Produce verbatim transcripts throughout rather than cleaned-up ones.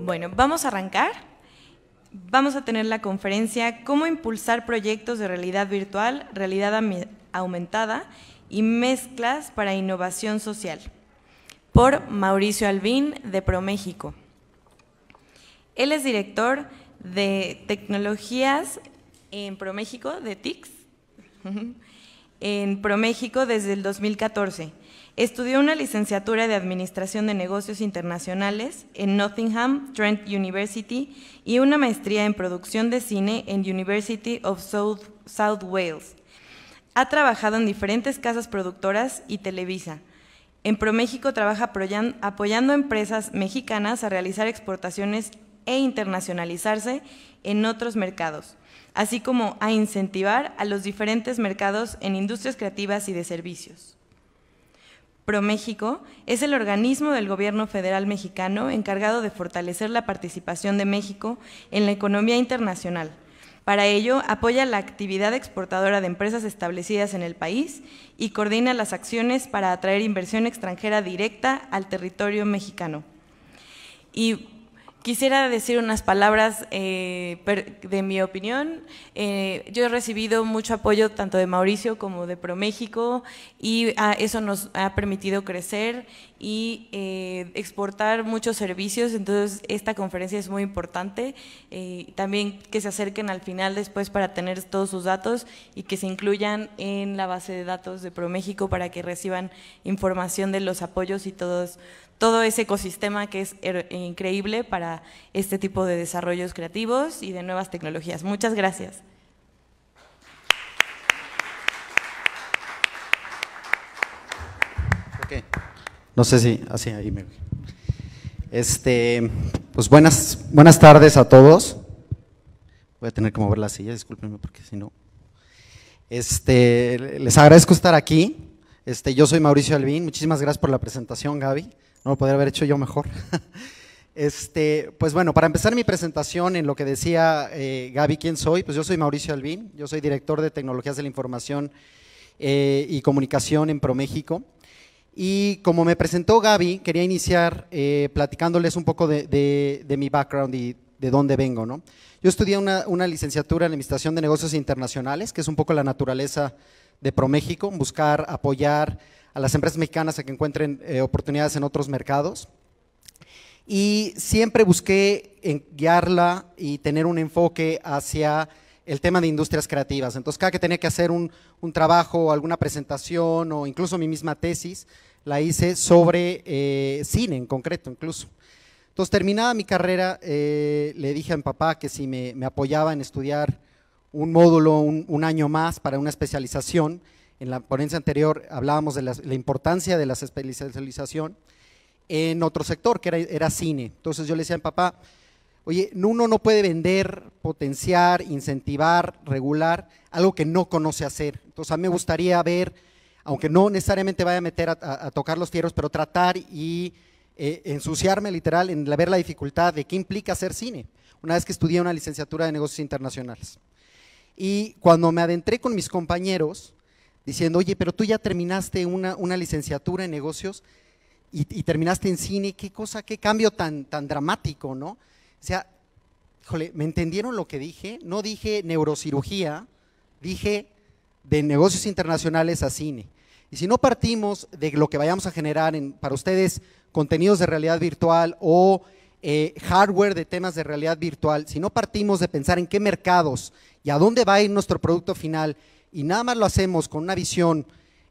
Bueno, vamos a arrancar. Vamos a tener la conferencia Cómo impulsar proyectos de realidad virtual, realidad aumentada y mezclas para innovación social, por Mauricio Albín, de ProMéxico. Él es director de tecnologías en ProMéxico, de T I C S, en ProMéxico desde el dos mil catorce. Estudió una licenciatura de Administración de Negocios Internacionales en Nottingham Trent University y una maestría en Producción de Cine en University of South, South Wales. Ha trabajado en diferentes casas productoras y Televisa. En ProMéxico trabaja apoyando a empresas mexicanas a realizar exportaciones e internacionalizarse en otros mercados, así como a incentivar a los diferentes mercados en industrias creativas y de servicios. ProMéxico es el organismo del gobierno federal mexicano encargado de fortalecer la participación de México en la economía internacional. Para ello, apoya la actividad exportadora de empresas establecidas en el país y coordina las acciones para atraer inversión extranjera directa al territorio mexicano. Y quisiera decir unas palabras eh, de mi opinión. Eh, yo he recibido mucho apoyo tanto de Mauricio como de ProMéxico y ah, eso nos ha permitido crecer y eh, exportar muchos servicios, entonces esta conferencia es muy importante. Eh, también que se acerquen al final después para tener todos sus datos y que se incluyan en la base de datos de ProMéxico para que reciban información de los apoyos y todos todo ese ecosistema que es increíble para este tipo de desarrollos creativos y de nuevas tecnologías. Muchas gracias. Okay. No sé si, así ahí me... Este, pues buenas, buenas tardes a todos. Voy a tener que mover la silla, discúlpenme porque si no… Este, les agradezco estar aquí. Este, yo soy Mauricio Albín, muchísimas gracias por la presentación, Gaby. No lo podría haber hecho yo mejor. Este, pues bueno, para empezar mi presentación en lo que decía eh, Gaby, ¿quién soy? Pues yo soy Mauricio Albín, yo soy director de Tecnologías de la Información eh, y Comunicación en ProMéxico. Y como me presentó Gaby, quería iniciar eh, platicándoles un poco de, de, de mi background y de dónde vengo, ¿no? Yo estudié una, una licenciatura en Administración de Negocios Internacionales, que es un poco la naturaleza de ProMéxico, buscar apoyar a las empresas mexicanas a que encuentren eh, oportunidades en otros mercados. Y siempre busqué en guiarla y tener un enfoque hacia el tema de industrias creativas. Entonces, cada que tenía que hacer un, un trabajo, alguna presentación o incluso mi misma tesis, la hice sobre eh, cine en concreto incluso. Entonces, terminada mi carrera, eh, le dije a mi papá que si me, me apoyaba en estudiar un módulo, un, un año más para una especialización. En la ponencia anterior hablábamos de la, la importancia de la especialización en otro sector, que era, era cine. Entonces yo le decía a mi papá, oye, uno no puede vender, potenciar, incentivar, regular algo que no conoce hacer. Entonces a mí me gustaría ver, aunque no necesariamente vaya a meter a, a, a tocar los fierros, pero tratar y eh, ensuciarme literal en la, ver la dificultad de qué implica hacer cine, una vez que estudié una licenciatura de negocios internacionales. Y cuando me adentré con mis compañeros, diciendo, oye, pero tú ya terminaste una, una licenciatura en negocios y, y terminaste en cine, qué cosa, qué cambio tan, tan dramático, ¿no? O sea, híjole, ¿me entendieron lo que dije? No dije neurocirugía, dije de negocios internacionales a cine. Y si no partimos de lo que vayamos a generar en, para ustedes contenidos de realidad virtual o eh, hardware de temas de realidad virtual, si no partimos de pensar en qué mercados y a dónde va a ir nuestro producto final y nada más lo hacemos con una visión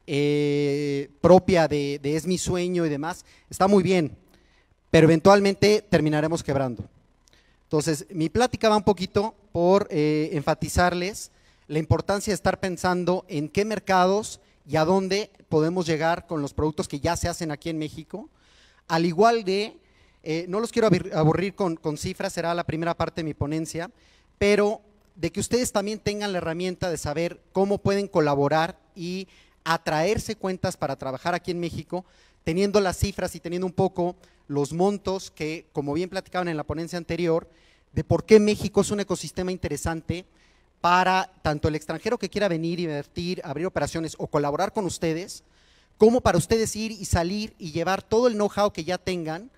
eh, propia de, de es mi sueño y demás, está muy bien, pero eventualmente terminaremos quebrando. Entonces, mi plática va un poquito por eh, enfatizarles la importancia de estar pensando en qué mercados y a dónde podemos llegar con los productos que ya se hacen aquí en México, al igual de, eh, no los quiero aburrir con, con cifras, será la primera parte de mi ponencia, pero de que ustedes también tengan la herramienta de saber cómo pueden colaborar y atraerse cuentas para trabajar aquí en México, teniendo las cifras y teniendo un poco los montos que, como bien platicaban en la ponencia anterior, de por qué México es un ecosistema interesante para tanto el extranjero que quiera venir, invertir, abrir operaciones o colaborar con ustedes, como para ustedes ir y salir y llevar todo el know-how que ya tengan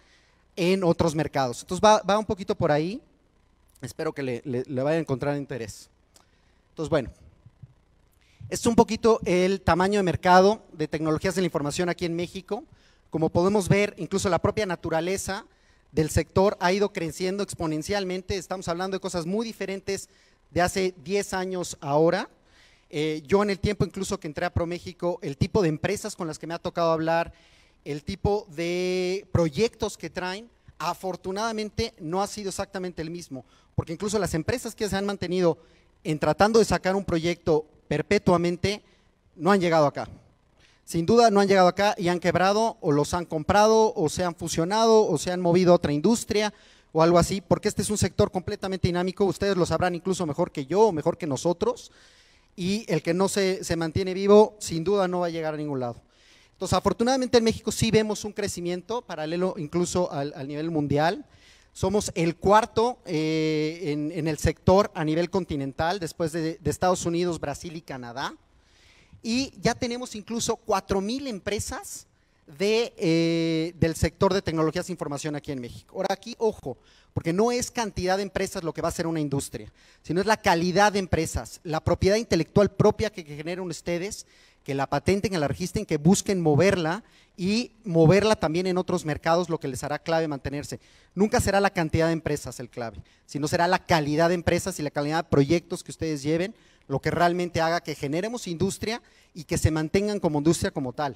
en otros mercados. Entonces va, va un poquito por ahí, espero que le, le, le vaya a encontrar interés. Entonces, bueno, este es un poquito el tamaño de mercado de tecnologías de la información aquí en México. Como podemos ver, incluso la propia naturaleza del sector ha ido creciendo exponencialmente, estamos hablando de cosas muy diferentes de hace diez años ahora. Eh, yo en el tiempo incluso que entré a ProMéxico, el tipo de empresas con las que me ha tocado hablar, el tipo de proyectos que traen, afortunadamente no ha sido exactamente el mismo, porque incluso las empresas que se han mantenido en tratando de sacar un proyecto perpetuamente, no han llegado acá. Sin duda no han llegado acá y han quebrado o los han comprado o se han fusionado o se han movido a otra industria o algo así, porque este es un sector completamente dinámico, ustedes lo sabrán incluso mejor que yo o mejor que nosotros, y el que no se, se mantiene vivo sin duda no va a llegar a ningún lado. Entonces, afortunadamente en México sí vemos un crecimiento paralelo incluso al, al nivel mundial. Somos el cuarto eh, en, en el sector a nivel continental, después de, de Estados Unidos, Brasil y Canadá. Y ya tenemos incluso cuatro mil empresas de, eh, del sector de tecnologías de información aquí en México. Ahora aquí, ojo, porque no es cantidad de empresas lo que va a ser una industria, sino es la calidad de empresas, la propiedad intelectual propia que, que generen ustedes, que la patenten, que la registren, que busquen moverla y moverla también en otros mercados, lo que les hará clave mantenerse. Nunca será la cantidad de empresas el clave, sino será la calidad de empresas y la calidad de proyectos que ustedes lleven, lo que realmente haga que generemos industria y que se mantengan como industria como tal.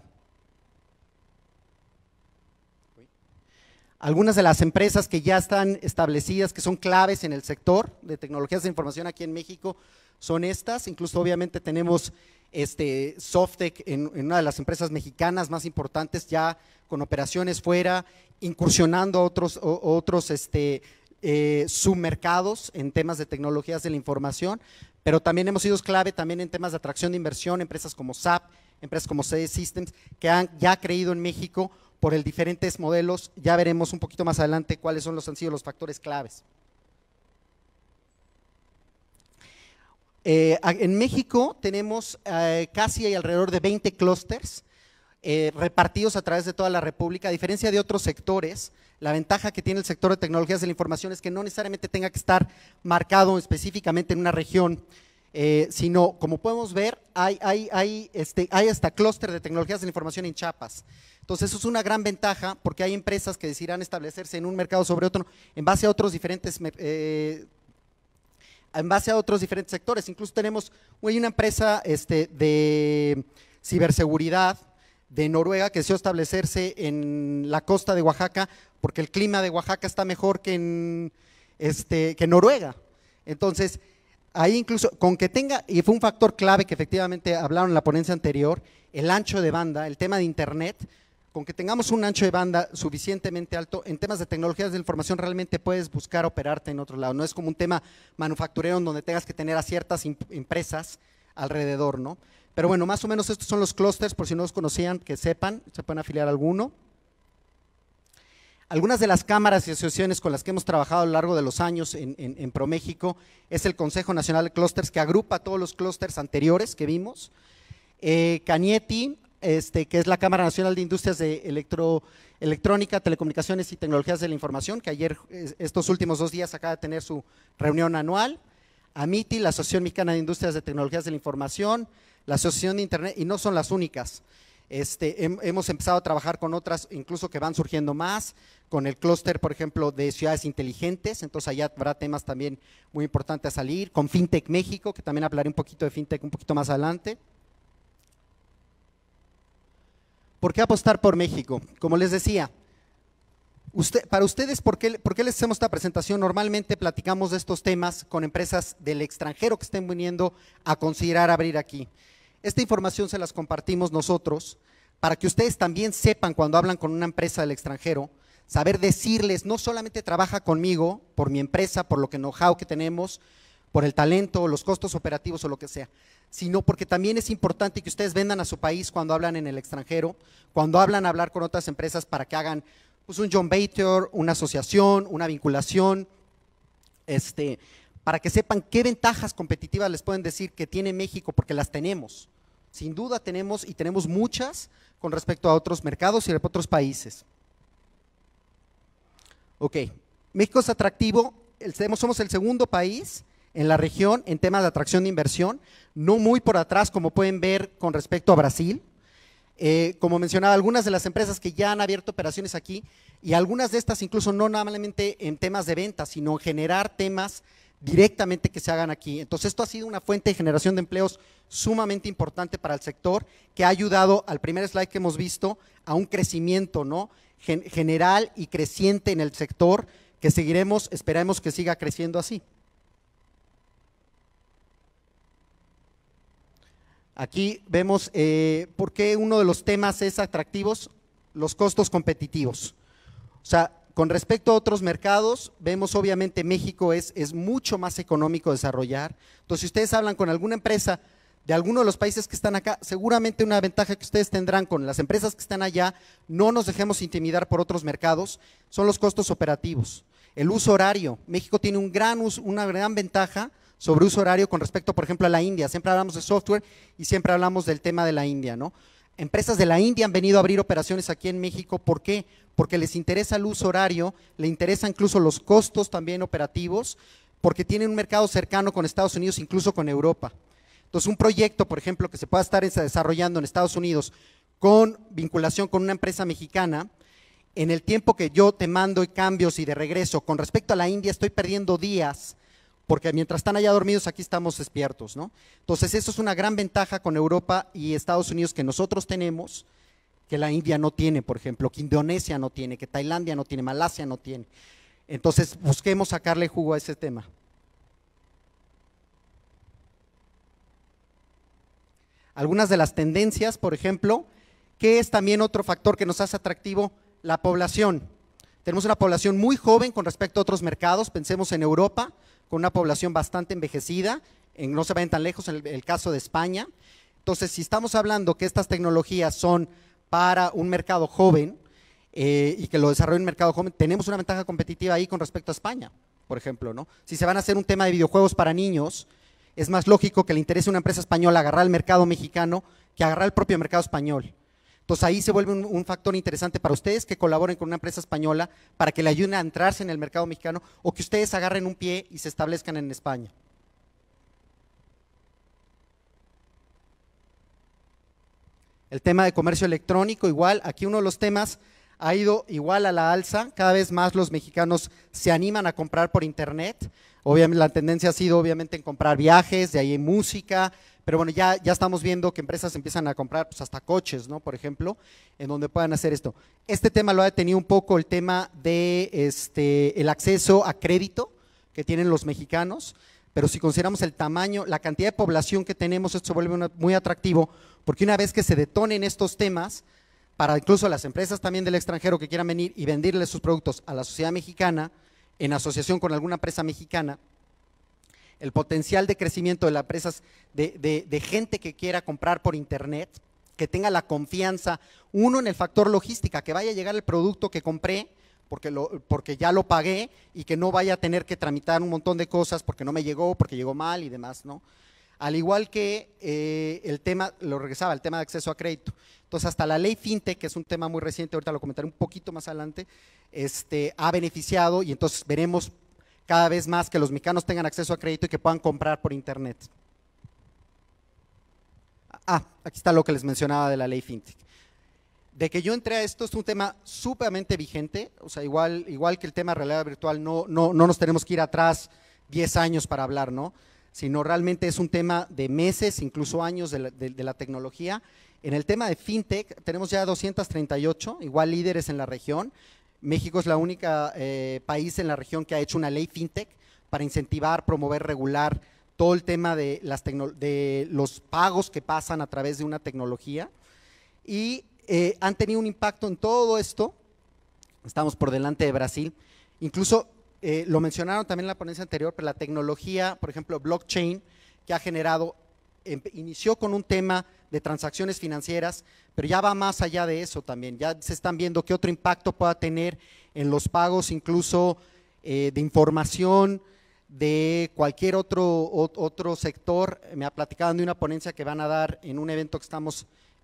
Algunas de las empresas que ya están establecidas, que son claves en el sector de tecnologías de información aquí en México, son estas. Incluso obviamente tenemos este Softec en, en una de las empresas mexicanas más importantes, ya con operaciones fuera, incursionando a otros, o, otros este, eh, submercados en temas de tecnologías de la información, pero también hemos sido clave también en temas de atracción de inversión, empresas como S A P, empresas como C D Systems, que han ya creído en México por el diferentes modelos. Ya veremos un poquito más adelante cuáles son los han sido los factores claves. Eh, en México tenemos eh, casi alrededor de veinte clústeres eh, repartidos a través de toda la República. A diferencia de otros sectores, la ventaja que tiene el sector de tecnologías de la información es que no necesariamente tenga que estar marcado específicamente en una región, eh, sino como podemos ver, hay, hay, hay, este, hay hasta clúster de tecnologías de la información en Chiapas. Entonces eso es una gran ventaja porque hay empresas que decidirán establecerse en un mercado sobre otro en base a otros diferentes eh, en base a otros diferentes sectores. Incluso tenemos hay una empresa este, de ciberseguridad de Noruega que deseó establecerse en la costa de Oaxaca porque el clima de Oaxaca está mejor que en, este, que en Noruega. Entonces, ahí incluso, con que tenga, y fue un factor clave que efectivamente hablaron en la ponencia anterior, el ancho de banda, el tema de internet, con que tengamos un ancho de banda suficientemente alto, en temas de tecnologías de la información realmente puedes buscar operarte en otro lado, no es como un tema manufacturero en donde tengas que tener a ciertas empresas alrededor, ¿no? Pero bueno, más o menos estos son los clústeres, por si no los conocían, que sepan, se pueden afiliar a alguno. Algunas de las cámaras y asociaciones con las que hemos trabajado a lo largo de los años en, en, en ProMéxico es el Consejo Nacional de Clústeres, que agrupa todos los clústeres anteriores que vimos. Eh, Canieti, Este, que es la Cámara Nacional de Industrias de Electro, Electrónica, Telecomunicaciones y Tecnologías de la Información, que ayer, estos últimos dos días, acaba de tener su reunión anual. AMITI, la Asociación Mexicana de Industrias de Tecnologías de la Información, la Asociación de Internet, y no son las únicas. Este, hem, hemos empezado a trabajar con otras, incluso que van surgiendo más, con el clúster, por ejemplo, de ciudades inteligentes, entonces allá habrá temas también muy importantes a salir, con FinTech México, que también hablaré un poquito de FinTech un poquito más adelante. ¿Por qué apostar por México? Como les decía, usted, para ustedes, ¿por qué, ¿por qué les hacemos esta presentación? Normalmente platicamos de estos temas con empresas del extranjero que estén viniendo a considerar abrir aquí. Esta información se las compartimos nosotros para que ustedes también sepan cuando hablan con una empresa del extranjero, saber decirles, no solamente trabaja conmigo, por mi empresa, por lo que know-how que tenemos, por el talento, los costos operativos o lo que sea, sino porque también es importante que ustedes vendan a su país cuando hablan en el extranjero, cuando hablan a hablar con otras empresas para que hagan pues, un joint venture, una asociación, una vinculación, este, para que sepan qué ventajas competitivas les pueden decir que tiene México, porque las tenemos, sin duda tenemos y tenemos muchas con respecto a otros mercados y a otros países. Ok, México es atractivo, somos el segundo país en la región en temas de atracción de inversión, no muy por atrás como pueden ver con respecto a Brasil. Eh, como mencionaba, algunas de las empresas que ya han abierto operaciones aquí y algunas de estas incluso no normalmente en temas de venta, sino en generar temas directamente que se hagan aquí. Entonces esto ha sido una fuente de generación de empleos sumamente importante para el sector, que ha ayudado al primer slide que hemos visto a un crecimiento, ¿no?, Gen- general y creciente en el sector, que seguiremos, esperamos que siga creciendo así. Aquí vemos eh, por qué uno de los temas es atractivos, los costos competitivos. O sea, con respecto a otros mercados, vemos obviamente México es, es mucho más económico desarrollar. Entonces, si ustedes hablan con alguna empresa de alguno de los países que están acá, seguramente una ventaja que ustedes tendrán con las empresas que están allá, no nos dejemos intimidar por otros mercados, son los costos operativos. El uso horario, México tiene un gran uso, una gran ventaja sobre uso horario con respecto, por ejemplo, a la India. Siempre hablamos de software y siempre hablamos del tema de la India, ¿no? Empresas de la India han venido a abrir operaciones aquí en México. ¿Por qué? Porque les interesa el uso horario, le interesa incluso los costos también operativos, porque tienen un mercado cercano con Estados Unidos, incluso con Europa. Entonces, un proyecto, por ejemplo, que se pueda estar desarrollando en Estados Unidos con vinculación con una empresa mexicana, en el tiempo que yo te mando cambios y de regreso, con respecto a la India estoy perdiendo días, porque mientras están allá dormidos, aquí estamos despiertos, ¿no? Entonces, eso es una gran ventaja con Europa y Estados Unidos que nosotros tenemos, que la India no tiene, por ejemplo, que Indonesia no tiene, que Tailandia no tiene, Malasia no tiene. Entonces, busquemos sacarle jugo a ese tema. Algunas de las tendencias, por ejemplo, que es también otro factor que nos hace atractivo, la población. Tenemos una población muy joven con respecto a otros mercados, pensemos en Europa, con una población bastante envejecida, en, no se vayan tan lejos en el, el caso de España. Entonces, si estamos hablando que estas tecnologías son para un mercado joven eh, y que lo desarrolla un mercado joven, tenemos una ventaja competitiva ahí con respecto a España, por ejemplo, ¿no? Si se van a hacer un tema de videojuegos para niños, es más lógico que le interese a una empresa española agarrar el mercado mexicano que agarrar el propio mercado español. Entonces ahí se vuelve un, un factor interesante para ustedes que colaboren con una empresa española para que le ayuden a entrarse en el mercado mexicano o que ustedes agarren un pie y se establezcan en España. El tema de comercio electrónico, igual, aquí uno de los temas ha ido igual a la alza, cada vez más los mexicanos se animan a comprar por internet. Obviamente la tendencia ha sido obviamente en comprar viajes, de ahí en música, pero bueno, ya, ya estamos viendo que empresas empiezan a comprar pues, hasta coches, ¿no? Por ejemplo, en donde puedan hacer esto. Este tema lo ha detenido un poco el tema de este, el acceso a crédito que tienen los mexicanos, pero si consideramos el tamaño, la cantidad de población que tenemos, esto se vuelve una, muy atractivo, porque una vez que se detonen estos temas, para incluso las empresas también del extranjero que quieran venir y venderle sus productos a la sociedad mexicana, en asociación con alguna empresa mexicana, el potencial de crecimiento de las empresas, de, de, de gente que quiera comprar por internet, que tenga la confianza, uno en el factor logística, que vaya a llegar el producto que compré, porque, lo, porque ya lo pagué y que no vaya a tener que tramitar un montón de cosas porque no me llegó, porque llegó mal y demás, ¿no? Al igual que eh, el tema, lo regresaba, el tema de acceso a crédito. Entonces, hasta la ley FinTech, que es un tema muy reciente, ahorita lo comentaré un poquito más adelante, este, ha beneficiado y entonces veremos cada vez más que los mexicanos tengan acceso a crédito y que puedan comprar por internet. Ah, aquí está lo que les mencionaba de la ley FinTech. De que yo entré a esto es un tema súperamente vigente, o sea, igual, igual que el tema de realidad virtual, no, no, no nos tenemos que ir atrás diez años para hablar, ¿no? Sino realmente es un tema de meses, incluso años de la, de, de la tecnología. En el tema de FinTech tenemos ya doscientos treinta y ocho, igual líderes en la región. México es la única eh, país en la región que ha hecho una ley FinTech para incentivar, promover, regular todo el tema de, las de los pagos que pasan a través de una tecnología y eh, han tenido un impacto en todo esto. Estamos por delante de Brasil, incluso eh, lo mencionaron también en la ponencia anterior, pero la tecnología, por ejemplo, blockchain, que ha generado, eh, inició con un tema de transacciones financieras, pero ya va más allá de eso también, ya se están viendo qué otro impacto pueda tener en los pagos, incluso eh, de información, de cualquier otro, otro sector. Me ha platicado de una ponencia que van a dar en un evento que estamos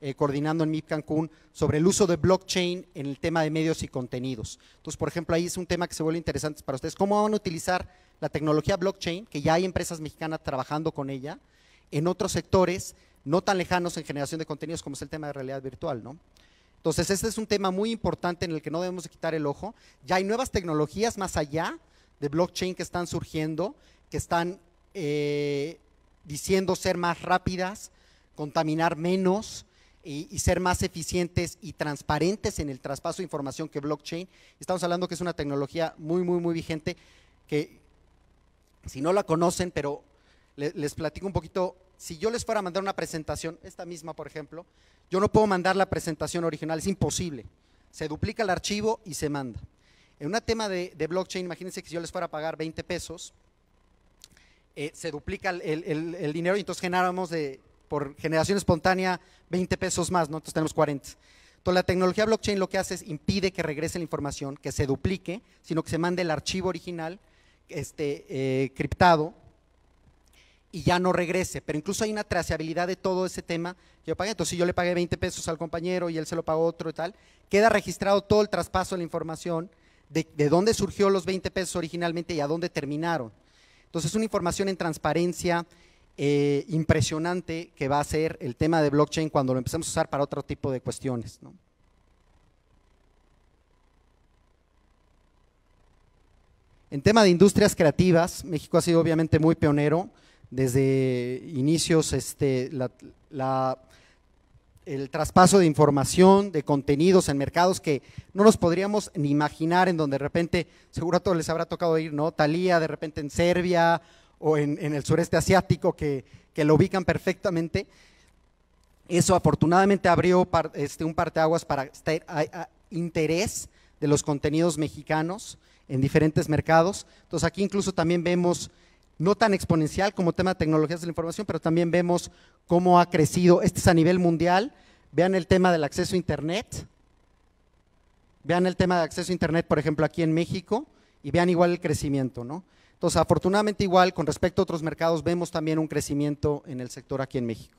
eh, coordinando en M I P Cancún sobre el uso de blockchain en el tema de medios y contenidos. Entonces, por ejemplo, ahí es un tema que se vuelve interesante para ustedes. ¿Cómo van a utilizar la tecnología blockchain, que ya hay empresas mexicanas trabajando con ella, en otros sectores no tan lejanos en generación de contenidos como es el tema de realidad virtual, ¿no? Entonces, este es un tema muy importante en el que no debemos de quitar el ojo. Ya hay nuevas tecnologías más allá de blockchain que están surgiendo, que están eh, diciendo ser más rápidas, contaminar menos y, y ser más eficientes y transparentes en el traspaso de información que blockchain. Estamos hablando que es una tecnología muy, muy, muy vigente que, si no la conocen, pero les, les platico un poquito. Si yo les fuera a mandar una presentación, esta misma por ejemplo, yo no puedo mandar la presentación original, es imposible. Se duplica el archivo y se manda. En un tema de, de blockchain, imagínense que si yo les fuera a pagar veinte pesos, eh, se duplica el, el, el dinero y entonces generamos de, por generación espontánea veinte pesos más, ¿no? Entonces tenemos cuarenta. Entonces la tecnología blockchain lo que hace es impide que regrese la información, que se duplique, sino que se mande el archivo original este, eh, criptado y ya no regrese, pero incluso hay una trazabilidad de todo ese tema que yo pagué. Entonces si yo le pagué veinte pesos al compañero y él se lo pagó otro y tal, queda registrado todo el traspaso de la información de, de dónde surgió los veinte pesos originalmente y a dónde terminaron. Entonces es una información en transparencia eh, impresionante que va a ser el tema de blockchain cuando lo empecemos a usar para otro tipo de cuestiones, ¿no? En tema de industrias creativas, México ha sido obviamente muy pionero. Desde inicios, este, la, la, el traspaso de información, de contenidos en mercados que no nos podríamos ni imaginar, en donde de repente, seguro a todos les habrá tocado ir, ¿no? Thalía de repente en Serbia o en, en el sureste asiático, que, que lo ubican perfectamente. Eso afortunadamente abrió par, este, un parteaguas para este, a, a, interés de los contenidos mexicanos en diferentes mercados. Entonces aquí incluso también vemos, no tan exponencial como tema de tecnologías de la información, pero también vemos cómo ha crecido, este es a nivel mundial. Vean el tema del acceso a internet, vean el tema de acceso a internet, por ejemplo, aquí en México, y vean igual el crecimiento, ¿no? Entonces, afortunadamente igual, con respecto a otros mercados, vemos también un crecimiento en el sector aquí en México.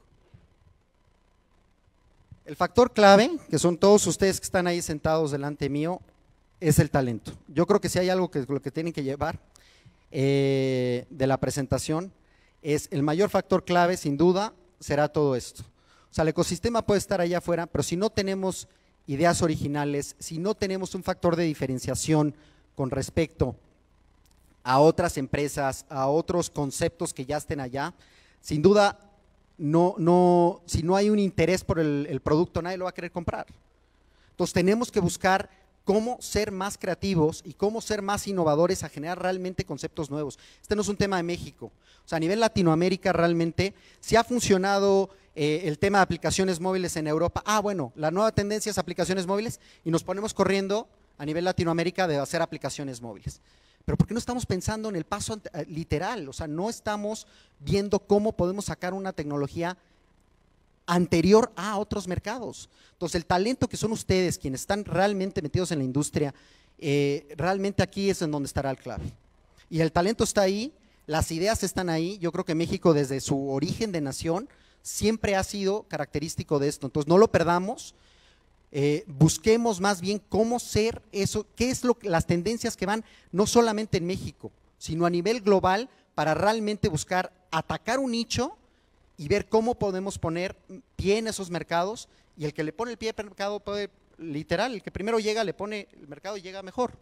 El factor clave, que son todos ustedes que están ahí sentados delante mío, es el talento. Yo creo que si hay algo que lo que tienen que llevar Eh, de la presentación, es el mayor factor clave, sin duda, será todo esto. O sea, el ecosistema puede estar allá afuera, pero si no tenemos ideas originales, si no tenemos un factor de diferenciación con respecto a otras empresas, a otros conceptos que ya estén allá, sin duda, no, no, si no hay un interés por el, el producto, nadie lo va a querer comprar. Entonces tenemos que buscar cómo ser más creativos y cómo ser más innovadores a generar realmente conceptos nuevos. Este no es un tema de México, o sea, a nivel Latinoamérica realmente sí ha funcionado eh, el tema de aplicaciones móviles en Europa. Ah, bueno, la nueva tendencia es aplicaciones móviles y nos ponemos corriendo a nivel Latinoamérica de hacer aplicaciones móviles. Pero ¿por qué no estamos pensando en el paso literal? O sea, no estamos viendo cómo podemos sacar una tecnología anterior a otros mercados. Entonces, el talento que son ustedes, quienes están realmente metidos en la industria, eh, realmente aquí es en donde estará el clave. Y el talento está ahí, las ideas están ahí. Yo creo que México, desde su origen de nación, siempre ha sido característico de esto. Entonces, no lo perdamos, eh, busquemos más bien cómo ser eso, qué es lo, las tendencias que van no solamente en México, sino a nivel global, para realmente buscar atacar un nicho y ver cómo podemos poner pie en esos mercados, y el que le pone el pie al mercado puede, literal, el que primero llega le pone el mercado y llega mejor.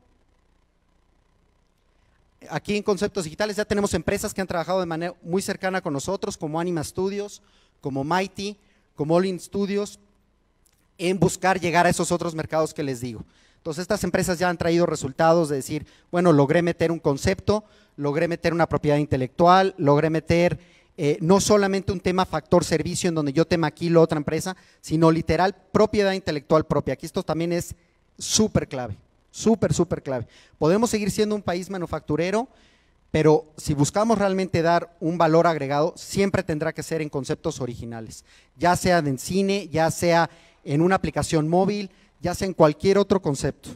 Aquí en Conceptos Digitales ya tenemos empresas que han trabajado de manera muy cercana con nosotros, como Anima Studios, como Mighty, como All In Studios, en buscar llegar a esos otros mercados que les digo. Entonces estas empresas ya han traído resultados de decir, bueno, logré meter un concepto, logré meter una propiedad intelectual, logré meter Eh, no solamente un tema factor servicio en donde yo te maquilo otra empresa, sino literal propiedad intelectual propia. Aquí esto también es súper clave, súper, súper clave. Podemos seguir siendo un país manufacturero, pero si buscamos realmente dar un valor agregado, siempre tendrá que ser en conceptos originales, ya sea en cine, ya sea en una aplicación móvil, ya sea en cualquier otro concepto.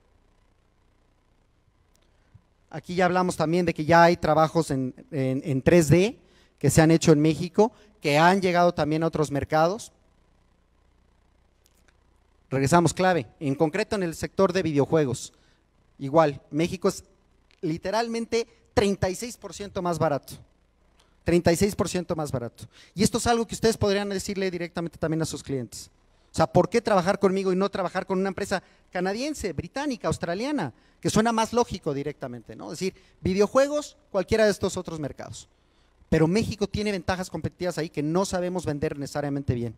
Aquí ya hablamos también de que ya hay trabajos en, en, en tres D, que se han hecho en México, que han llegado también a otros mercados. Regresamos, clave, en concreto en el sector de videojuegos. Igual, México es literalmente treinta y seis por ciento más barato. treinta y seis por ciento más barato. Y esto es algo que ustedes podrían decirle directamente también a sus clientes. O sea, ¿por qué trabajar conmigo y no trabajar con una empresa canadiense, británica, australiana? Que suena más lógico directamente, ¿no? Es decir, videojuegos, cualquiera de estos otros mercados. Pero México tiene ventajas competitivas ahí que no sabemos vender necesariamente bien.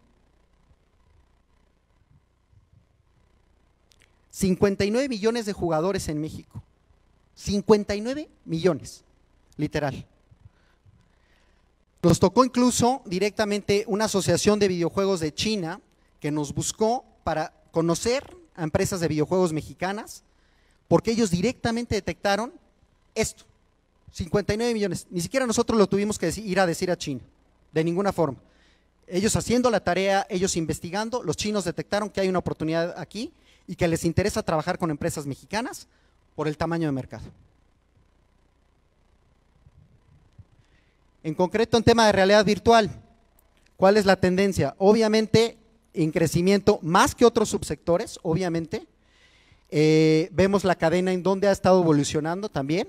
cincuenta y nueve millones de jugadores en México. cincuenta y nueve millones, literal. Nos tocó incluso directamente una asociación de videojuegos de China que nos buscó para conocer a empresas de videojuegos mexicanas, porque ellos directamente detectaron esto, cincuenta y nueve millones. Ni siquiera nosotros lo tuvimos que decir, ir a decir a China, de ninguna forma. Ellos haciendo la tarea, ellos investigando, los chinos detectaron que hay una oportunidad aquí y que les interesa trabajar con empresas mexicanas por el tamaño de mercado. En concreto, en tema de realidad virtual, ¿cuál es la tendencia? Obviamente, en crecimiento más que otros subsectores, obviamente. Eh, vemos la cadena en donde ha estado evolucionando también.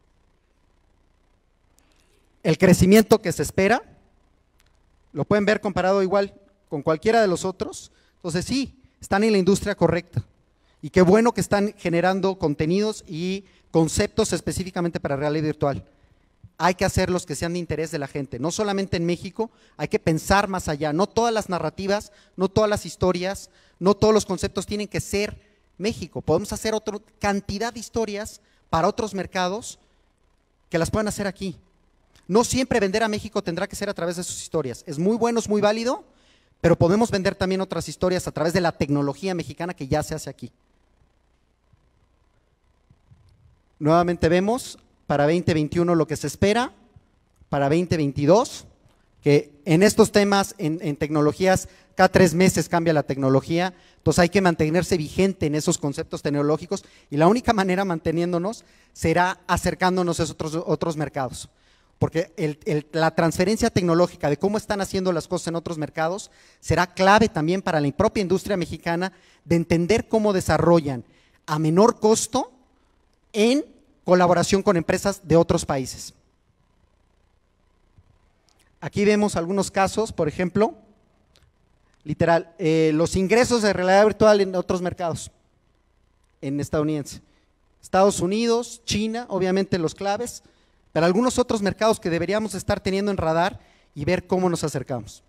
El crecimiento que se espera, lo pueden ver comparado igual con cualquiera de los otros. Entonces sí, están en la industria correcta. Y qué bueno que están generando contenidos y conceptos específicamente para realidad virtual. Hay que hacerlos que sean de interés de la gente, no solamente en México, hay que pensar más allá. No todas las narrativas, no todas las historias, no todos los conceptos tienen que ser México. Podemos hacer otra cantidad de historias para otros mercados que las puedan hacer aquí. No siempre vender a México tendrá que ser a través de sus historias. Es muy bueno, es muy válido, pero podemos vender también otras historias a través de la tecnología mexicana que ya se hace aquí. Nuevamente vemos para veinte veintiuno lo que se espera, para veinte veintidós, que en estos temas, en, en tecnologías, cada tres meses cambia la tecnología, entonces hay que mantenerse vigente en esos conceptos tecnológicos y la única manera manteniéndonos será acercándonos a esos otros, otros mercados. Porque el, el, la transferencia tecnológica de cómo están haciendo las cosas en otros mercados será clave también para la propia industria mexicana de entender cómo desarrollan a menor costo en colaboración con empresas de otros países. Aquí vemos algunos casos, por ejemplo, literal, eh, los ingresos de realidad virtual en otros mercados, en estadounidense. Estados Unidos, China, obviamente los claves, pero algunos otros mercados que deberíamos estar teniendo en radar y ver cómo nos acercamos.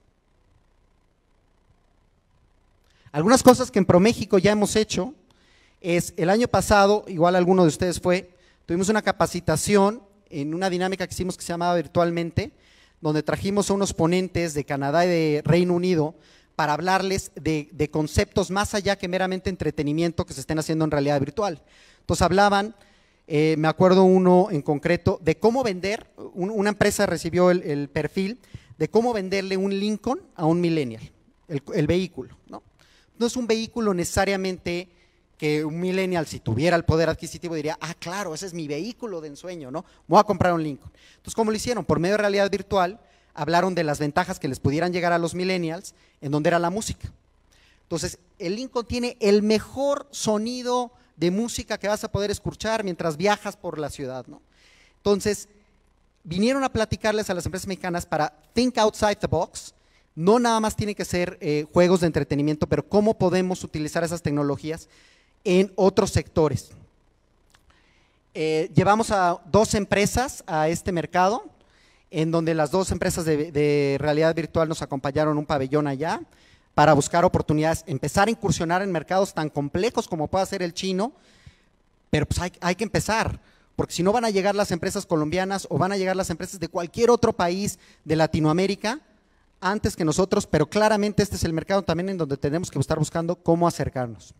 Algunas cosas que en ProMéxico ya hemos hecho es, el año pasado, igual alguno de ustedes fue, tuvimos una capacitación en una dinámica que hicimos que se llamaba Virtualmente, donde trajimos a unos ponentes de Canadá y de Reino Unido para hablarles de, de conceptos más allá que meramente entretenimiento que se estén haciendo en realidad virtual. Entonces hablaban… Eh, me acuerdo uno en concreto de cómo vender, un, una empresa recibió el, el perfil de cómo venderle un Lincoln a un millennial, el, el vehículo, ¿no? No es un vehículo necesariamente que un millennial, si tuviera el poder adquisitivo, diría, ah, claro, ese es mi vehículo de ensueño, ¿no? Voy a comprar un Lincoln. Entonces, ¿cómo lo hicieron? Por medio de realidad virtual, hablaron de las ventajas que les pudieran llegar a los millennials, en donde era la música. Entonces, el Lincoln tiene el mejor sonido de música que vas a poder escuchar mientras viajas por la ciudad, ¿no? Entonces, vinieron a platicarles a las empresas mexicanas para think outside the box, no nada más tienen que ser eh, juegos de entretenimiento, pero cómo podemos utilizar esas tecnologías en otros sectores. Eh, llevamos a dos empresas a este mercado, en donde las dos empresas de, de realidad virtual nos acompañaron un pabellón allá, para buscar oportunidades, empezar a incursionar en mercados tan complejos como pueda ser el chino, pero pues hay, hay que empezar, porque si no van a llegar las empresas colombianas o van a llegar las empresas de cualquier otro país de Latinoamérica antes que nosotros, pero claramente este es el mercado también en donde tenemos que estar buscando cómo acercarnos.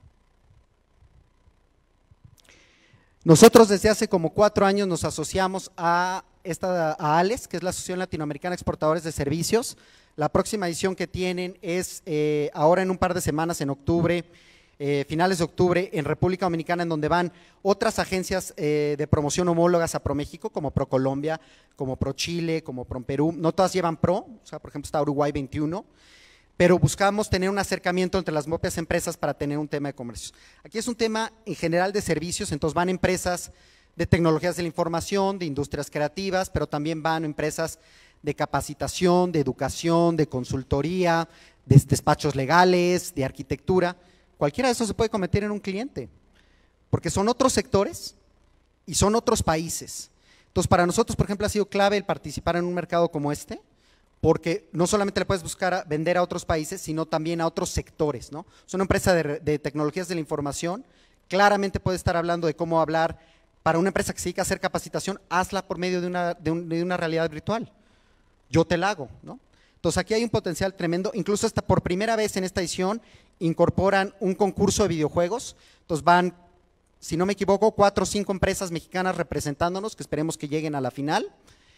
Nosotros desde hace como cuatro años nos asociamos a, esta, a ALES, que es la Asociación Latinoamericana de Exportadores de Servicios. La próxima edición que tienen es eh, ahora en un par de semanas, en octubre, eh, finales de octubre, en República Dominicana, en donde van otras agencias eh, de promoción homólogas a ProMéxico, como ProColombia, como ProChile, como ProPerú. No todas llevan Pro, o sea, por ejemplo está Uruguay veintiuno, pero buscamos tener un acercamiento entre las propias empresas para tener un tema de comercios. Aquí es un tema en general de servicios, entonces van empresas de tecnologías de la información, de industrias creativas, pero también van empresas de capacitación, de educación, de consultoría, de despachos legales, de arquitectura. Cualquiera de esos se puede convertir en un cliente, porque son otros sectores y son otros países. Entonces, para nosotros, por ejemplo, ha sido clave el participar en un mercado como este, porque no solamente le puedes buscar a vender a otros países, sino también a otros sectores, ¿no? Es una empresa de, de tecnologías de la información, claramente puede estar hablando de cómo hablar para una empresa que se dedica a hacer capacitación, hazla por medio de una, de, un, de una realidad virtual. Yo te la hago, ¿no? Entonces, aquí hay un potencial tremendo, incluso hasta por primera vez en esta edición incorporan un concurso de videojuegos, entonces van, si no me equivoco, cuatro o cinco empresas mexicanas representándonos, que esperemos que lleguen a la final.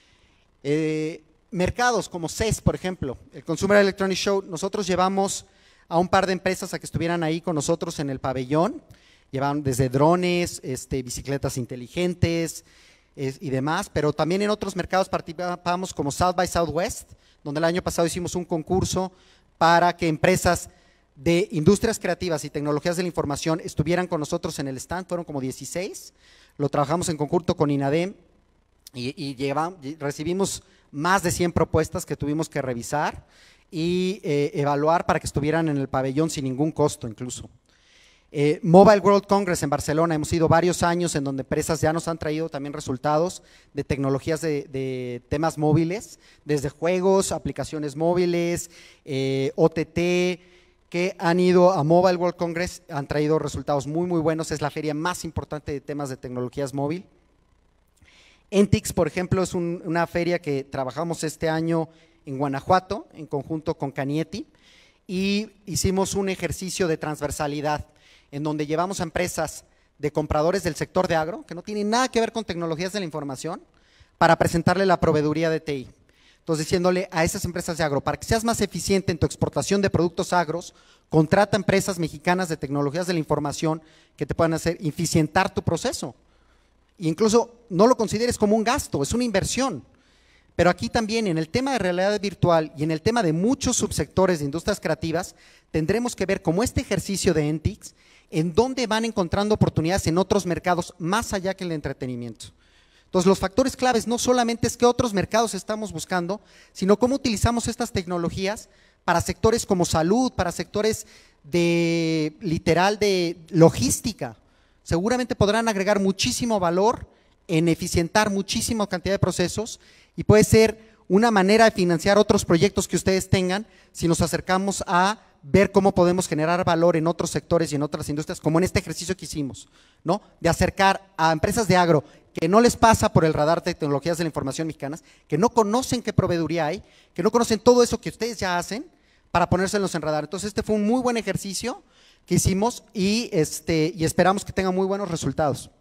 Eh, mercados como C E S, por ejemplo, el Consumer Electronics Show, nosotros llevamos a un par de empresas a que estuvieran ahí con nosotros en el pabellón, llevaban desde drones, este, bicicletas inteligentes es, y demás, pero también en otros mercados participamos como South by Southwest, donde el año pasado hicimos un concurso para que empresas de industrias creativas y tecnologías de la información estuvieran con nosotros en el stand, fueron como dieciséis, lo trabajamos en conjunto con INADEM y, y, llevamos, y recibimos más de cien propuestas que tuvimos que revisar y eh, evaluar para que estuvieran en el pabellón sin ningún costo incluso. Eh, Mobile World Congress en Barcelona, hemos ido varios años en donde empresas ya nos han traído también resultados de tecnologías de, de temas móviles, desde juegos, aplicaciones móviles, eh, O T T, que han ido a Mobile World Congress, han traído resultados muy muy buenos, es la feria más importante de temas de tecnologías móvil. Entix, por ejemplo, es un, una feria que trabajamos este año en Guanajuato, en conjunto con Canieti, y hicimos un ejercicio de transversalidad, en donde llevamos a empresas de compradores del sector de agro, que no tienen nada que ver con tecnologías de la información, para presentarle la proveeduría de T I. Entonces, diciéndole a esas empresas de agro, para que seas más eficiente en tu exportación de productos agros, contrata empresas mexicanas de tecnologías de la información que te puedan hacer eficientar tu proceso. E incluso no lo consideres como un gasto, es una inversión. Pero aquí también en el tema de realidad virtual y en el tema de muchos subsectores de industrias creativas, tendremos que ver como este ejercicio de Entix, en dónde van encontrando oportunidades en otros mercados más allá que el entretenimiento. Entonces, los factores claves no solamente es qué otros mercados estamos buscando, sino cómo utilizamos estas tecnologías para sectores como salud, para sectores de literal de logística. Seguramente podrán agregar muchísimo valor en eficientar muchísima cantidad de procesos y puede ser una manera de financiar otros proyectos que ustedes tengan si nos acercamos a ver cómo podemos generar valor en otros sectores y en otras industrias, como en este ejercicio que hicimos, ¿no? De acercar a empresas de agro que no les pasa por el radar de tecnologías de la información mexicanas, que no conocen qué proveeduría hay, que no conocen todo eso que ustedes ya hacen para ponérselos en radar. Entonces, este fue un muy buen ejercicio que hicimos y, este, y esperamos que tenga muy buenos resultados.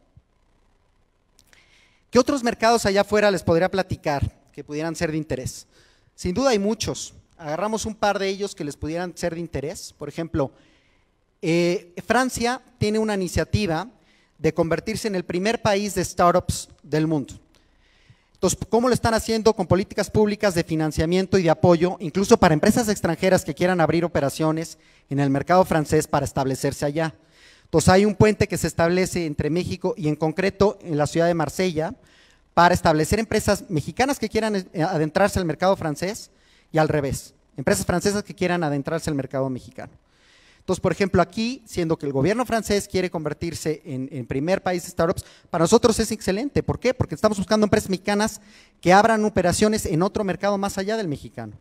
¿Qué otros mercados allá afuera les podría platicar que pudieran ser de interés? Sin duda hay muchos. Agarramos un par de ellos que les pudieran ser de interés. Por ejemplo, eh, Francia tiene una iniciativa de convertirse en el primer país de startups del mundo. Entonces, ¿cómo lo están haciendo? Con políticas públicas de financiamiento y de apoyo, incluso para empresas extranjeras que quieran abrir operaciones en el mercado francés para establecerse allá. Entonces, hay un puente que se establece entre México y en concreto en la ciudad de Marsella para establecer empresas mexicanas que quieran adentrarse al mercado francés y al revés, empresas francesas que quieran adentrarse al mercado mexicano. Entonces, por ejemplo, aquí, siendo que el gobierno francés quiere convertirse en, en primer país de startups, para nosotros es excelente. ¿Por qué? Porque estamos buscando empresas mexicanas que abran operaciones en otro mercado más allá del mexicano.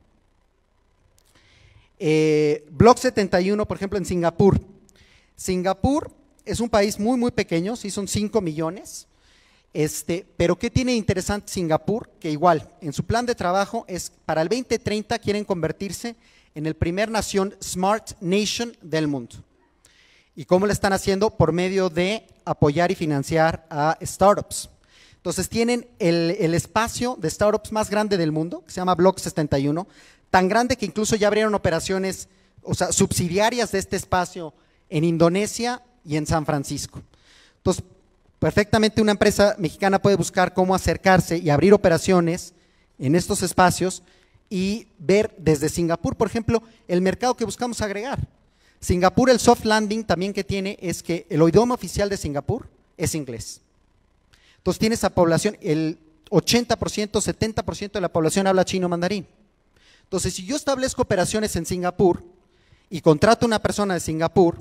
Eh, Block setenta y uno, por ejemplo, en Singapur. Singapur es un país muy, muy pequeño, sí son cinco millones, este, pero ¿qué tiene interesante Singapur? Que igual, en su plan de trabajo es para el veinte treinta quieren convertirse en el primer nación Smart Nation del mundo. ¿Y cómo lo están haciendo? Por medio de apoyar y financiar a startups. Entonces tienen el, el espacio de startups más grande del mundo, que se llama Block setenta y uno, tan grande que incluso ya abrieron operaciones, o sea, subsidiarias de este espacio en Indonesia y en San Francisco. Entonces, perfectamente una empresa mexicana puede buscar cómo acercarse y abrir operaciones en estos espacios y ver desde Singapur, por ejemplo, el mercado que buscamos agregar. Singapur, el soft landing también que tiene es que el idioma oficial de Singapur es inglés. Entonces tiene esa población, el ochenta por ciento, setenta por ciento de la población habla chino mandarín. Entonces, si yo establezco operaciones en Singapur y contrato a una persona de Singapur,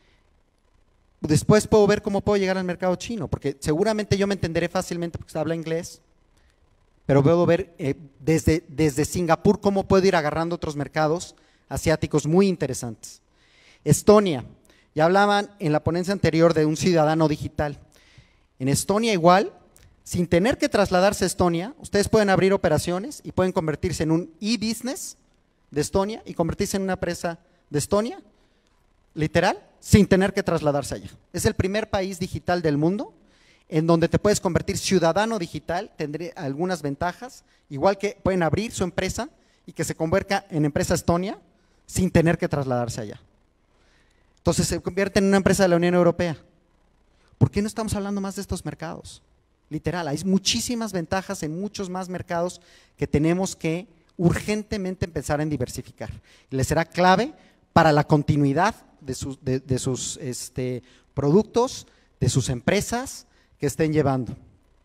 después puedo ver cómo puedo llegar al mercado chino, porque seguramente yo me entenderé fácilmente porque se habla inglés, pero puedo ver eh, desde, desde Singapur cómo puedo ir agarrando otros mercados asiáticos muy interesantes. Estonia, ya hablaban en la ponencia anterior de un ciudadano digital. En Estonia igual, sin tener que trasladarse a Estonia, ustedes pueden abrir operaciones y pueden convertirse en un e-business de Estonia y convertirse en una empresa de Estonia, literal, sin tener que trasladarse allá. Es el primer país digital del mundo en donde te puedes convertir ciudadano digital, tendré algunas ventajas, igual que pueden abrir su empresa y que se convierta en empresa Estonia sin tener que trasladarse allá. Entonces se convierte en una empresa de la Unión Europea. ¿Por qué no estamos hablando más de estos mercados? Literal, hay muchísimas ventajas en muchos más mercados que tenemos que urgentemente empezar en diversificar. Y les será clave para la continuidad de sus, de, de sus este, productos, de sus empresas que estén llevando.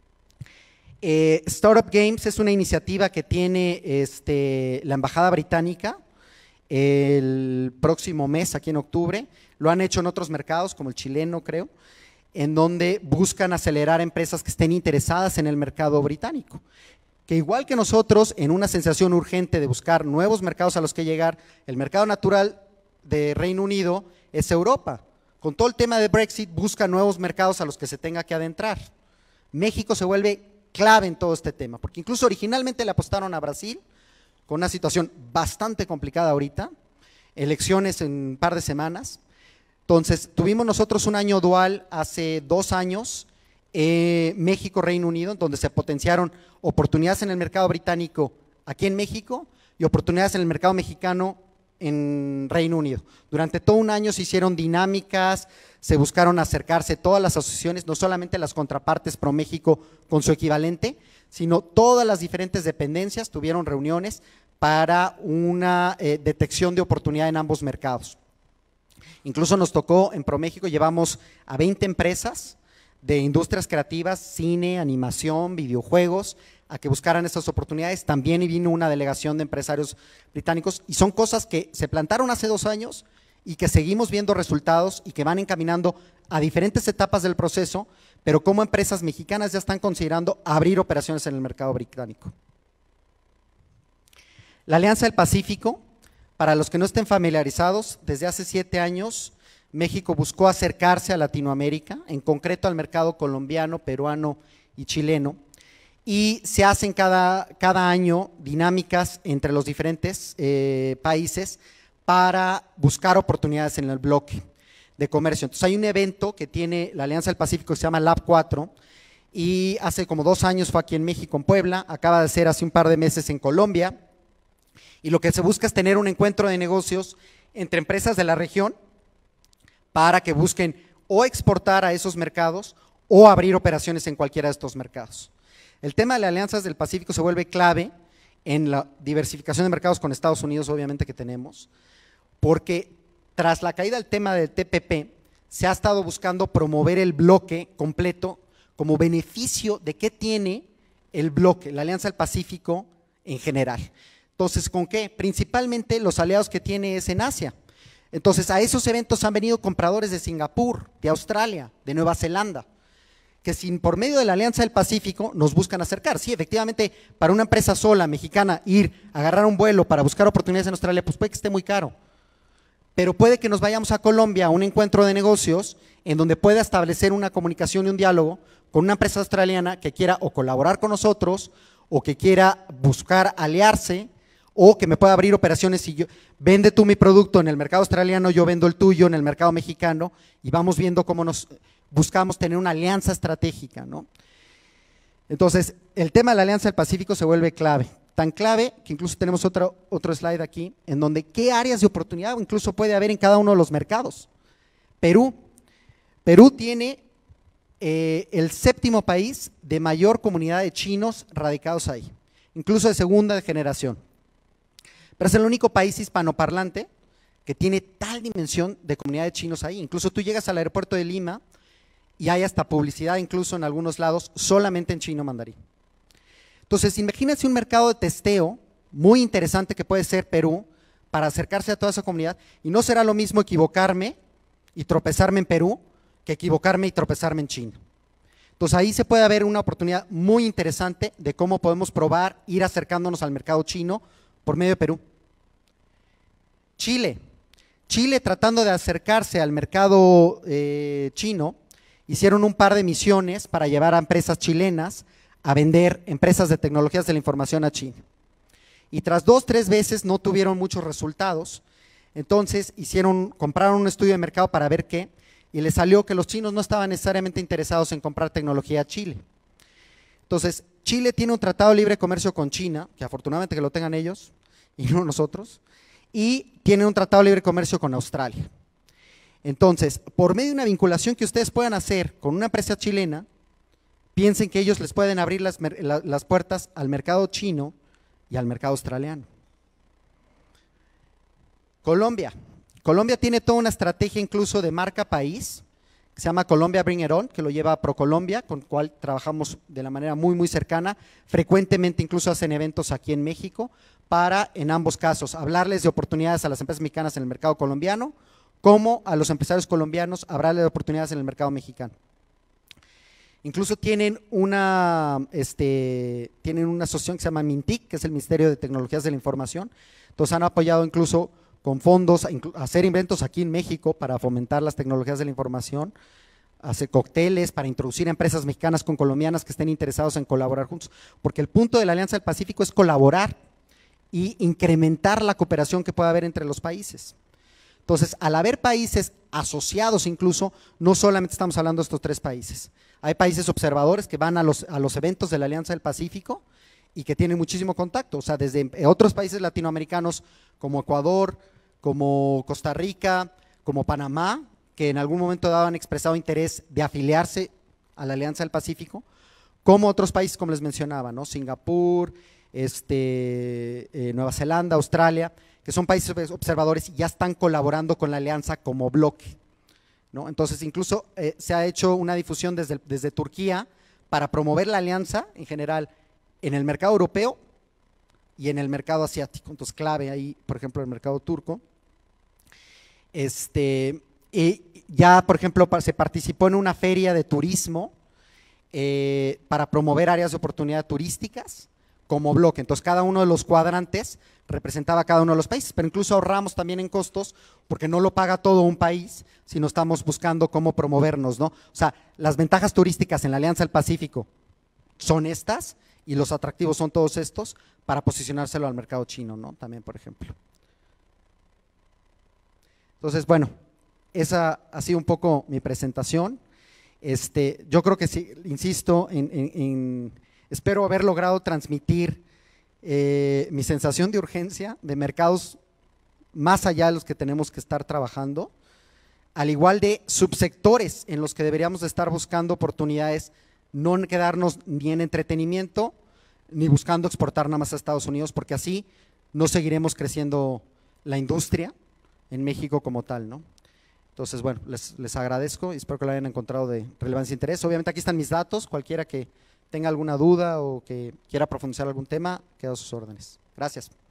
Eh, Startup Games es una iniciativa que tiene este, la Embajada Británica el próximo mes, aquí en octubre. Lo han hecho en otros mercados, como el chileno, creo, en donde buscan acelerar empresas que estén interesadas en el mercado británico. Que igual que nosotros, en una sensación urgente de buscar nuevos mercados a los que llegar, el mercado natural de Reino Unido es Europa. Con todo el tema de Brexit, busca nuevos mercados a los que se tenga que adentrar. México se vuelve clave en todo este tema, porque incluso originalmente le apostaron a Brasil, con una situación bastante complicada ahorita, elecciones en un par de semanas. Entonces, tuvimos nosotros un año dual hace dos años, eh, México-Reino Unido, donde se potenciaron oportunidades en el mercado británico aquí en México y oportunidades en el mercado mexicano en Reino Unido. Durante todo un año se hicieron dinámicas, se buscaron acercarse todas las asociaciones, no solamente las contrapartes Pro México con su equivalente, sino todas las diferentes dependencias tuvieron reuniones para una eh, detección de oportunidad en ambos mercados. Incluso nos tocó en ProMéxico, llevamos a veinte empresas de industrias creativas, cine, animación, videojuegos, a que buscaran estas oportunidades. También vino una delegación de empresarios británicos y son cosas que se plantaron hace dos años y que seguimos viendo resultados y que van encaminando a diferentes etapas del proceso, pero como empresas mexicanas ya están considerando abrir operaciones en el mercado británico. La Alianza del Pacífico, para los que no estén familiarizados, desde hace siete años México buscó acercarse a Latinoamérica, en concreto al mercado colombiano, peruano y chileno, y se hacen cada, cada año dinámicas entre los diferentes eh, países para buscar oportunidades en el bloque de comercio. Entonces hay un evento que tiene la Alianza del Pacífico que se llama Lab cuatro y hace como dos años fue aquí en México, en Puebla, acaba de ser hace un par de meses en Colombia, y lo que se busca es tener un encuentro de negocios entre empresas de la región para que busquen o exportar a esos mercados o abrir operaciones en cualquiera de estos mercados. El tema de las alianzas del Pacífico se vuelve clave en la diversificación de mercados con Estados Unidos, obviamente que tenemos, porque tras la caída del tema del T P P, se ha estado buscando promover el bloque completo como beneficio de qué tiene el bloque, la Alianza del Pacífico en general. Entonces, ¿con qué? Principalmente los aliados que tiene es en Asia. Entonces, a esos eventos han venido compradores de Singapur, de Australia, de Nueva Zelanda, que sin por medio de la Alianza del Pacífico nos buscan acercar. Sí, efectivamente, para una empresa sola, mexicana, ir, agarrar un vuelo para buscar oportunidades en Australia, pues puede que esté muy caro. Pero puede que nos vayamos a Colombia a un encuentro de negocios en donde pueda establecer una comunicación y un diálogo con una empresa australiana que quiera o colaborar con nosotros o que quiera buscar aliarse o que me pueda abrir operaciones y yo, vende tú mi producto en el mercado australiano, yo vendo el tuyo en el mercado mexicano y vamos viendo cómo nos buscamos tener una alianza estratégica, ¿no? Entonces, el tema de la Alianza del Pacífico se vuelve clave, tan clave que incluso tenemos otro, otro slide aquí, en donde qué áreas de oportunidad incluso puede haber en cada uno de los mercados. Perú, Perú tiene eh, el séptimo país de mayor comunidad de chinos radicados ahí, incluso de segunda generación. pero es el único país hispanoparlante que tiene tal dimensión de comunidad de chinos ahí. Incluso tú llegas al aeropuerto de Lima y hay hasta publicidad incluso en algunos lados solamente en chino mandarín. Entonces, imagínense un mercado de testeo muy interesante que puede ser Perú para acercarse a toda esa comunidad, y no será lo mismo equivocarme y tropezarme en Perú que equivocarme y tropezarme en China. Entonces ahí se puede ver una oportunidad muy interesante de cómo podemos probar ir acercándonos al mercado chino por medio de Perú. Chile. Chile, tratando de acercarse al mercado eh, chino, hicieron un par de misiones para llevar a empresas chilenas a vender empresas de tecnologías de la información a China. Y tras dos, tres veces no tuvieron muchos resultados, entonces hicieron, compraron un estudio de mercado para ver qué, y les salió que los chinos no estaban necesariamente interesados en comprar tecnología a Chile. Entonces, Chile tiene un tratado de libre comercio con China, que afortunadamente que lo tengan ellos, y no nosotros, y tiene un tratado de libre comercio con Australia. Entonces, por medio de una vinculación que ustedes puedan hacer con una empresa chilena, piensen que ellos les pueden abrir las, las puertas al mercado chino y al mercado australiano. Colombia. Colombia tiene toda una estrategia incluso de marca país, que se llama Colombia Bring It On, que lo lleva ProColombia, con el cual trabajamos de la manera muy, muy cercana. Frecuentemente incluso hacen eventos aquí en México para, en ambos casos, hablarles de oportunidades a las empresas mexicanas en el mercado colombiano, como a los empresarios colombianos hablarles de oportunidades en el mercado mexicano. Incluso tienen una, este, tienen una asociación que se llama MINTIC, que es el Ministerio de Tecnologías de la Información. Entonces han apoyado incluso con fondos a hacer eventos aquí en México para fomentar las tecnologías de la información, hacer cócteles para introducir empresas mexicanas con colombianas que estén interesados en colaborar juntos, porque el punto de la Alianza del Pacífico es colaborar y incrementar la cooperación que pueda haber entre los países. Entonces, al haber países asociados incluso, no solamente estamos hablando de estos tres países, hay países observadores que van a los, a los eventos de la Alianza del Pacífico y que tienen muchísimo contacto, o sea, desde otros países latinoamericanos como Ecuador, como Costa Rica, como Panamá, que en algún momento dado han expresado interés de afiliarse a la Alianza del Pacífico, como otros países como les mencionaba, ¿no? Singapur, este, eh, Nueva Zelanda, Australia, que son países observadores y ya están colaborando con la alianza como bloque, ¿no? Entonces incluso eh, se ha hecho una difusión desde, desde Turquía para promover la alianza en general en el mercado europeo y en el mercado asiático. Entonces clave ahí, por ejemplo, el mercado turco. Este, y ya, por ejemplo, se participó en una feria de turismo eh, para promover áreas de oportunidad turísticas como bloque. Entonces cada uno de los cuadrantes representaba a cada uno de los países, pero incluso ahorramos también en costos porque no lo paga todo un país, sino estamos buscando cómo promovernos, ¿no? O sea, las ventajas turísticas en la Alianza del Pacífico son estas y los atractivos son todos estos para posicionárselo al mercado chino, ¿no? También, por ejemplo. Entonces, bueno, esa ha sido un poco mi presentación. Este, yo creo que sí, insisto, en, en, en, espero haber logrado transmitir eh, mi sensación de urgencia de mercados más allá de los que tenemos que estar trabajando, al igual de subsectores en los que deberíamos de estar buscando oportunidades, no quedarnos ni en entretenimiento, ni buscando exportar nada más a Estados Unidos, porque así no seguiremos creciendo la industria en México como tal, ¿no? Entonces, bueno, les, les agradezco y espero que lo hayan encontrado de relevancia e interés. Obviamente aquí están mis datos, cualquiera que tenga alguna duda o que quiera profundizar algún tema, quedo a sus órdenes. Gracias.